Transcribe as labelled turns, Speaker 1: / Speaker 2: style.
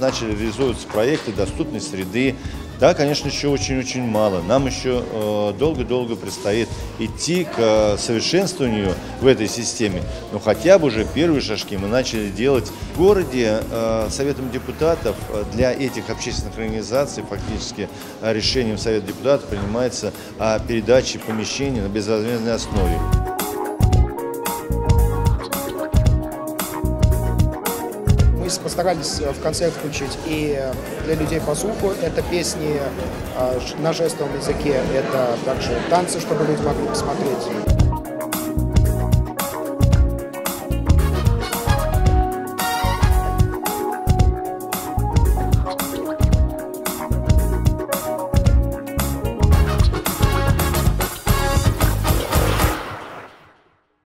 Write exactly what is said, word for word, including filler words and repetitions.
Speaker 1: начали реализовываться проекты доступной среды. Да, конечно, еще очень-очень мало. Нам еще долго-долго предстоит идти к совершенствованию в этой системе. Но хотя бы уже первые шажки мы начали делать в городе. Советом депутатов для этих общественных организаций фактически решением Совета депутатов принимается о передаче помещений на безвозмездной основе.
Speaker 2: Мы постарались в концерт включить и для людей по слуху. Это песни на жестовом языке, это также танцы, чтобы люди могли посмотреть.